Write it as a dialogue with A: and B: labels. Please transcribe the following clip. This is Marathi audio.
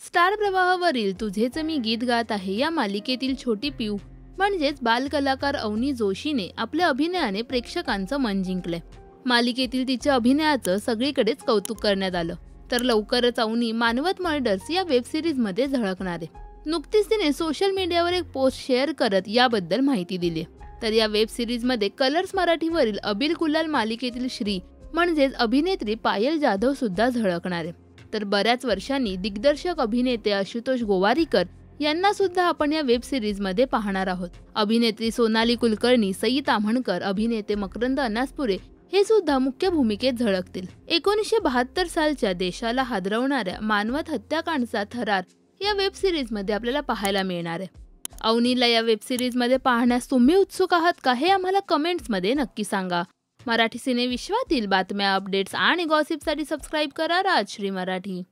A: स्टार प्रवाहावरील तुझेच मी गीत गात आहे या मालिकेतील छोटी पिऊ म्हणजेच बालकलाकार अवनी जोशीने आपल्या अभिनयाने प्रेक्षकांचं मन जिंकलंय. मालिकेतील तिच्या अभिनयाचं सगळीकडेच कौतुक करण्यात आलं. तर लवकरच अवनी मानवत मर्डर्स या वेब सिरीज मध्ये झळकणार आहे. नुकतीच तिने सोशल मीडियावर एक पोस्ट शेअर करत याबद्दल माहिती दिली. तर या वेब सिरीज मध्ये कलर्स मराठीवरील अबिल गुलाल मालिकेतील श्री म्हणजेच अभिनेत्री पायल जाधव सुद्धा झळकणार आहे. तर बऱ्याच वर्षांनी दिग्दर्शक अभिनेते आशुतोष गोवारीकर यांना सुद्धा आपण या वेब सिरीज मध्ये पाहणार आहोत. अभिनेत्री सोनाली कुलकर्णी, सई ताम्हणकर, अभिनेते मकरंद अनासपुरे हे सुद्धा मुख्य भूमिकेत झळकतील. 1972 सालच्या देशाला हादरवणाऱ्या मानवत हत्याकांडचा थरार या वेब सिरीज मध्ये आपल्याला पाहायला मिळणार आहे. अवनीला या वेब सिरीज मध्ये पाहण्यास तुम्ही उत्सुक आहात का हे आम्हाला कमेंट्स मध्ये नक्की सांगा. मराठी सिने विश्वातील बातम्या, अपडेट्स आणि गॉसिपसाठी सबस्क्राईब करा राजश्री मराठी.